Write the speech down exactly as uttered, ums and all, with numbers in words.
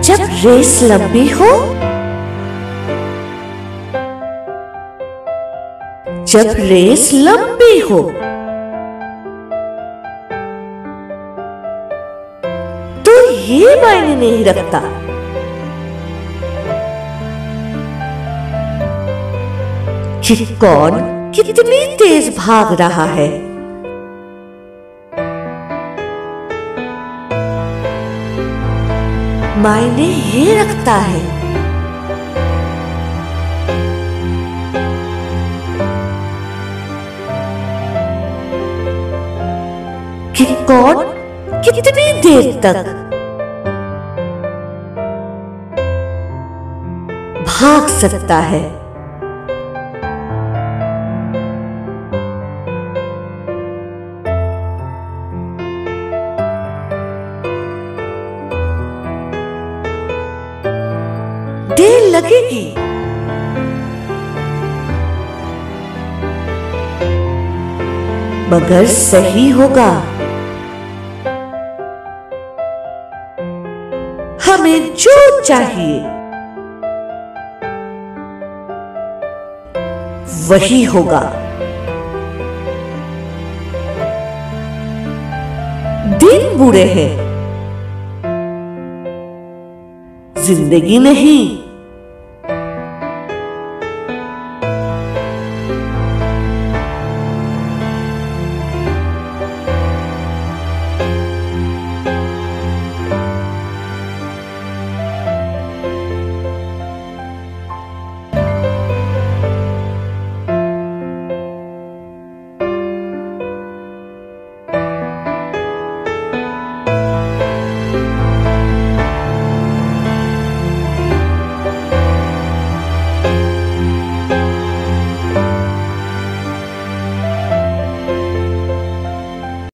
जब रेस लंबी हो, जब रेस लंबी हो तो ये मायने नहीं रखता कि कौन कितनी तेज भाग रहा है। मायने ये रखता है कि कौन कितनी देर तक भाग सकता है। देर लगेगी, मगर सही होगा। हमें जो चाहिए वही होगा। दिन बुरे हैं, जिंदगी नहीं।